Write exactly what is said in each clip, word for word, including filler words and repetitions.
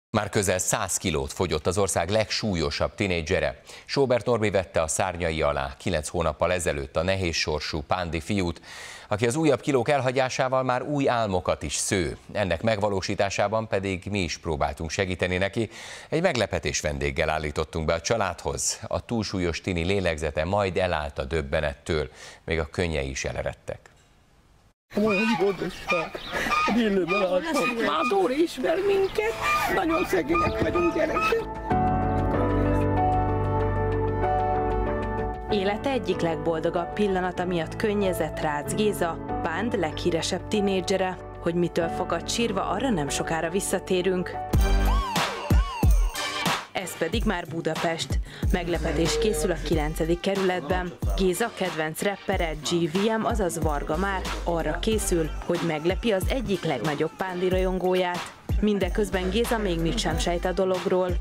Már közel száz kilót fogyott az ország legsúlyosabb tinédzsere. Sóbert Norbi vette a szárnyai alá kilenc hónappal ezelőtt a nehéz sorsú Pándi fiút, aki az újabb kilók elhagyásával már új álmokat is sző. Ennek megvalósításában pedig mi is próbáltunk segíteni neki. Egy meglepetés vendéggel állítottunk be a családhoz. A túlsúlyos tini lélegzete majd elállt a döbbenettől, még a könnyei is eleredtek. Olyan boldogság, hogy élőben láttam. Már Dóri ismer minket, nagyon szegények vagyunk, gyerekek. Élete egyik legboldogabb pillanata miatt könnyezett Rácz Géza, Pánd leghíresebb tinédzsere. Hogy mitől fakadt sírva, arra nem sokára visszatérünk. Ez pedig már Budapest. Meglepetés készül a kilencedik kerületben. Géza kedvenc rappere gé vé em, azaz Varga Márk arra készül, hogy meglepi az egyik legnagyobb pándi rajongóját. Mindeközben Géza még mit sem sejt a dologról.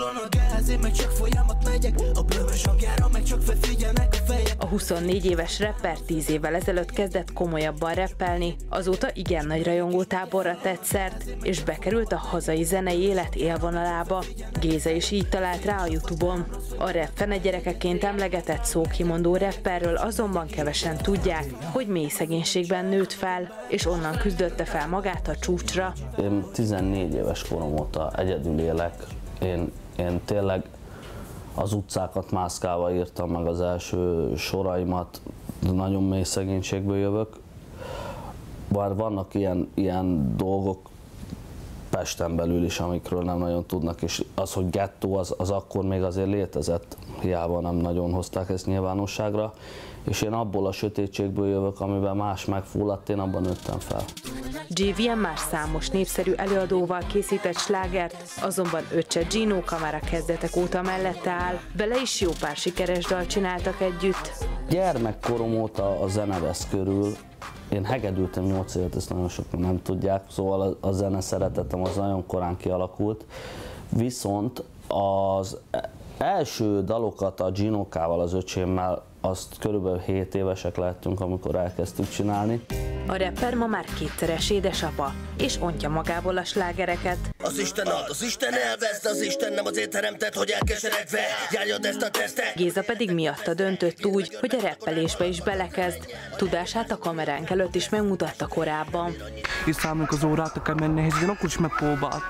A huszonnégy éves rapper tíz évvel ezelőtt kezdett komolyabban rappelni, azóta igen nagy rajongótáborra tett szert, és bekerült a hazai zenei élet élvonalába. Géza is így talált rá a YouTube-on. A rap fene gyerekeként emlegetett szókimondó rapperről azonban kevesen tudják, hogy mély szegénységben nőtt fel, és onnan küzdötte fel magát a csúcsra. Én tizennégy éves korom óta egyedül élek. Én, én tényleg az utcákat mászkálva írtam meg az első soraimat, nagyon mély szegénységből jövök. Bár vannak ilyen, ilyen dolgok Pesten belül is, amikről nem nagyon tudnak, és az, hogy gettó, az, az akkor még azért létezett, hiába nem nagyon hozták ezt nyilvánosságra, és én abból a sötétségből jövök, amiben más megfulladt, én abban nőttem fel. gé vé em már számos népszerű előadóval készített slágert, azonban öccse Ginóka már a kezdetek óta mellette áll, vele is jó pár sikeres dalt csináltak együtt. Gyermekkorom óta a zene vesz körül. Én hegedültem nyolc évet, ezt nagyon sokan nem tudják, szóval a zene szeretetem az nagyon korán kialakult. Viszont az első dalokat a Ginókával, az öcsémmel, azt körülbelül hét évesek lehettünk, amikor elkezdtük csinálni. A rapper ma már kétszeres édesapa, és ontja magából a slágereket. Az Isten ad, az Isten elvesz, az Isten nem azért teremtett, hogy elkeseredve járjad ezt a tesztet. Géza pedig miatta döntött úgy, hogy a rappelésbe is belekezd. Tudását a kameránk előtt is megmutatta korábban. És számoljuk az órát, akár menni nehéz, de akkor is megpróbált.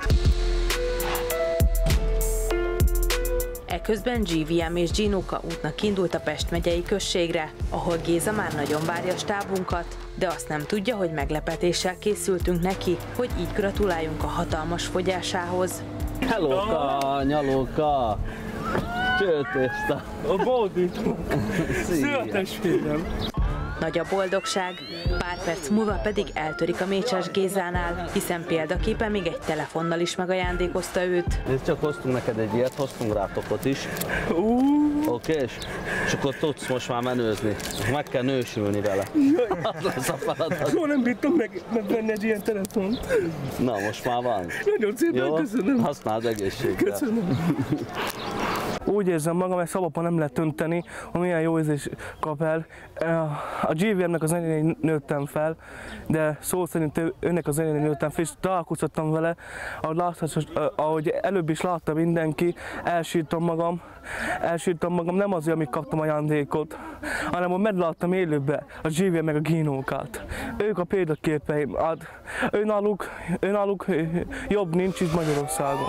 Eközben gé vé em és Ginóka útnak indult a Pest megyei községre, ahol Géza már nagyon várja stábunkat, de azt nem tudja, hogy meglepetéssel készültünk neki, hogy így gratuláljunk a hatalmas fogyásához. Hellóka, nyalóka, csőtészta. A boldító. Szia, testvérem. Nagy a boldogság, pár perc múlva pedig eltörik a mécses Gézánál, hiszen példaképpen még egy telefonnal is megajándékozta őt. Nézd, csak hoztunk neked egy ilyet, hoztunk rátokot is. Uh. Oké, okay, és akkor tudsz most már menőzni. Meg kell nősülni vele. Az lesz a feladat. Soha nem bírtam meg, megvenni egy ilyen telefont. Na, most már van. Nagyon szépen jó? Köszönöm. Használd egészségre. Köszönöm. Úgy érzem magam, ezt szabadban nem lehet önteni, hogy milyen jó érzés kap el. A gé vé em-nek az zenéjén nőttem fel, de szó szerint önnek az zenéjén nőttem fel, és találkoztattam vele, ahogy, láthatsz, ahogy előbb is látta mindenki, elsírtam magam, elsírtam magam nem azért, amíg kaptam ajándékot, hanem hogy megláttam élőben a gé vé em meg a Ginókát. Ők a példaképeim, hát önálluk, önálluk jobb nincs itt Magyarországon.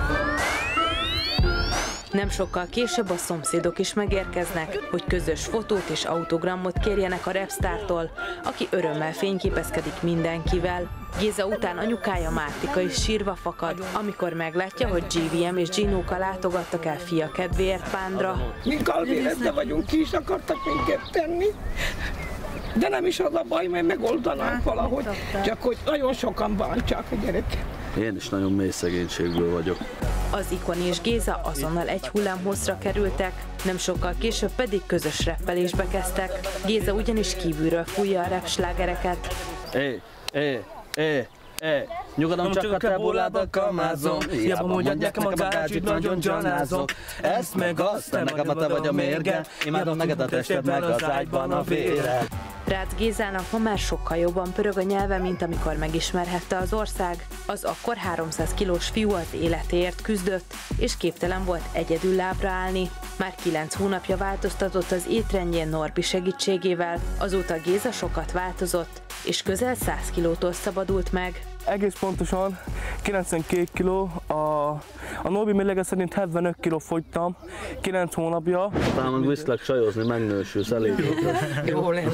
Nem sokkal később a szomszédok is megérkeznek, hogy közös fotót és autogramot kérjenek a rapstártól, aki örömmel fényképezkedik mindenkivel. Géza után anyukája Mártika is sírva fakad, amikor meglátja, hogy gé vé em és Ginóka látogattak el fia kedvéért Pándra. Mi kalvéletbe vagyunk, ki is akartak minket tenni, de nem is az a baj, mert megoldanánk valahogy, csak hogy nagyon sokan bántsák a gyereket. Én is nagyon mély szegénységből vagyok. Az Ikon és Géza azonnal egy hullámhosszra kerültek, nem sokkal később pedig közös rappelésbe kezdtek. Géza ugyanis kívülről fújja a rapslágereket. É, é, é, é, nyugodom, csak a te buládat kamázom. Hiába mondjad nekem a gácsit, nagyon gyanázok. Ezt meg azt, te meg a te vagy a mérge. Imádom neked a tested, meg az ágyban a véred. Rácz Gézának ma már sokkal jobban pörög a nyelve, mint amikor megismerhette az ország. Az akkor háromszáz kilós fiú az életéért küzdött, és képtelen volt egyedül lábra állni. Már kilenc hónapja változtatott az étrendjén Norbi segítségével, azóta Géza sokat változott, és közel száz kilótól szabadult meg. Egész pontosan kilencvenkét kiló, a, a Norbi mérlege szerint hetvenöt kiló fogytam, kilenc hónapja. Talán meg viszlek sajozni, megnősülsz elég. Jó lenni.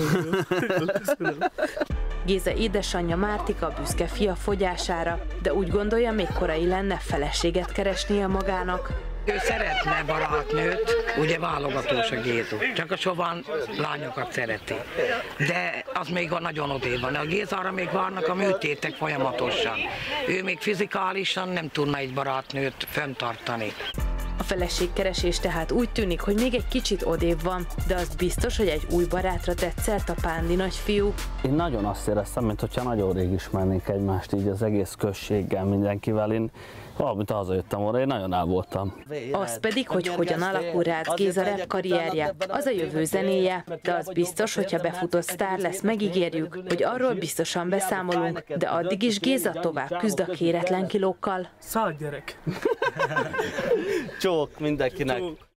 Géza édesanyja Mártika büszke fia fogyására, de úgy gondolja, még korai lenne feleséget keresnie magának. Ő szeretne barátnőt, ugye válogatós a Géza, csak a sovan lányokat szereti. De az még nagyon odébb van. A Gézára még várnak a műtétek folyamatosan. Ő még fizikálisan nem tudna egy barátnőt fenntartani. A feleségkeresés tehát úgy tűnik, hogy még egy kicsit odébb van, de az biztos, hogy egy új barátra tett szert a pándi nagyfiú. Én nagyon azt éreztem, mintha nagyon rég ismernénk egymást, így az egész községgel, mindenkivel. Én valamint hazajöttem volna, én nagyon el voltam. Az pedig, hogy hogyan alakul Rácz Géza rap karrierje, az a jövő zenéje, de az biztos, hogyha befutott sztár lesz, megígérjük, hogy arról biztosan beszámolunk, de addig is Géza tovább küzd a kéretlen kilókkal. Szállt gyerek! Csók mindenkinek! Csók.